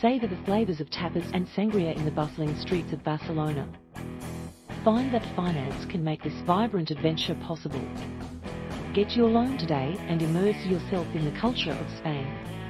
Savor the flavors of tapas and sangria in the bustling streets of Barcelona. Find that finance can make this vibrant adventure possible. Get your loan today and immerse yourself in the culture of Spain.